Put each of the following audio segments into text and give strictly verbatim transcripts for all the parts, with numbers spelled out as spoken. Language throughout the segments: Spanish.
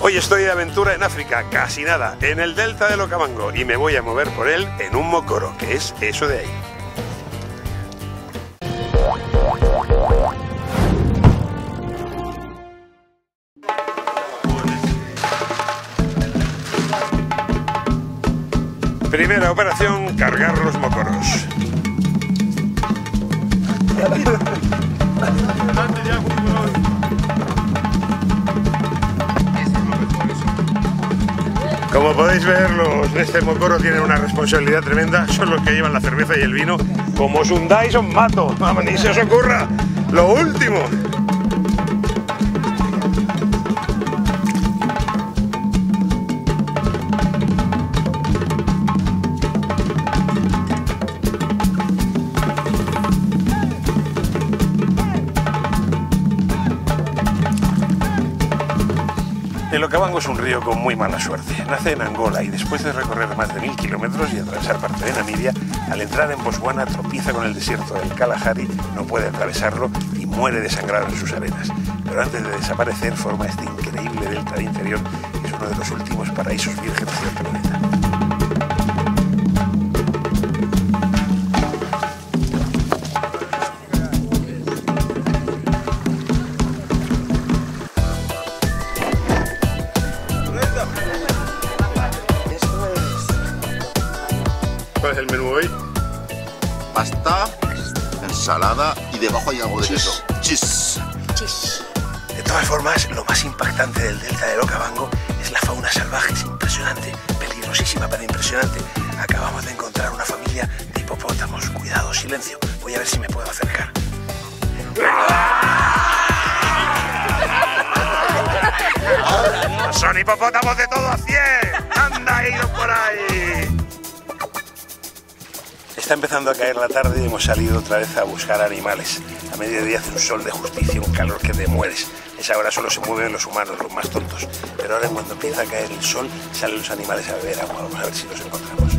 Hoy estoy de aventura en África, casi nada, en el delta del Okavango, y me voy a mover por él en un mokoro, que es eso de ahí. Primera operación, cargar los mocoros. Como podéis ver, los de este mokoro tienen una responsabilidad tremenda. Son los que llevan la cerveza y el vino. Como os hundáis, os mato. Vamos, ni se os ocurra. Lo último. El Okavango es un río con muy mala suerte. Nace en Angola y después de recorrer más de mil kilómetros y atravesar parte de Namibia, al entrar en Botswana tropieza con el desierto del Kalahari, no puede atravesarlo y muere desangrado en sus arenas. Pero antes de desaparecer forma este increíble delta de interior, que es uno de los últimos paraísos vírgenes del planeta. ¿Cuál es el menú hoy? Pasta, ensalada y debajo hay algo de queso. Chis. Chis. De todas formas, lo más impactante del delta del Okavango es la fauna salvaje. Es impresionante, peligrosísima pero impresionante. Acabamos de encontrar una familia de hipopótamos. Cuidado, silencio. Voy a ver si me puedo acercar. ¡Son hipopótamos de todo a cien! ¡Anda, ido por ahí! Está empezando a caer la tarde y hemos salido otra vez a buscar animales. A mediodía hace un sol de justicia, un calor que te mueres. A esa hora solo se mueven los humanos, los más tontos. Pero ahora cuando empieza a caer el sol, salen los animales a beber agua. Vamos a ver si los encontramos.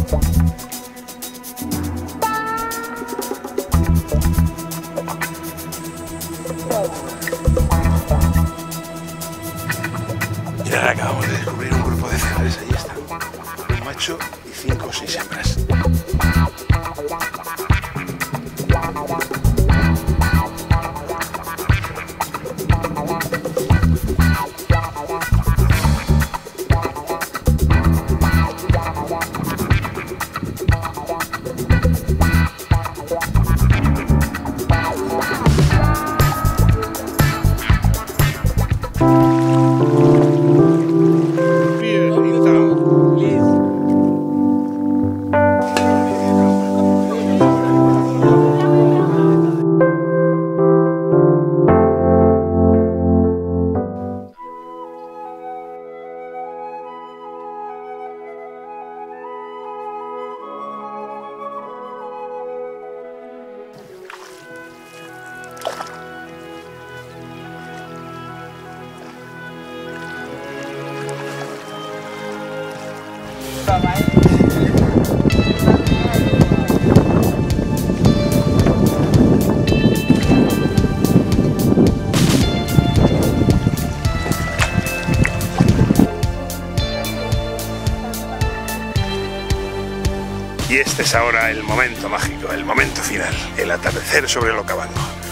Mirad, acabamos de descubrir un grupo de cebres. Ahí están. Un macho y cinco o seis hembras. Y este es ahora el momento mágico, el momento final, el atardecer sobre el Okavango.